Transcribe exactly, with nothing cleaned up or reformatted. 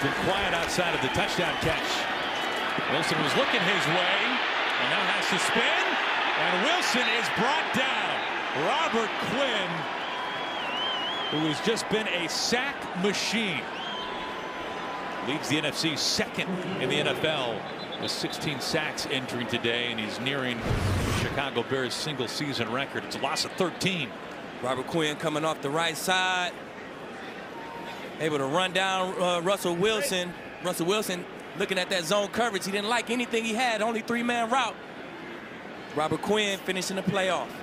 been quiet outside of the touchdown catch. Wilson was looking his way and now has to spin, and Wilson is brought down. Robert Quinn, who has just been a sack machine, leads the N F C second in the N F L with sixteen sacks entering today, and he's nearing Chicago Bears single season record. It's a loss of thirteen. Robert Quinn coming off the right side, able to run down uh, Russell Wilson. Russell Wilson looking at that zone coverage. He didn't like anything he had, only three-man route. Robert Quinn finishing the playoff.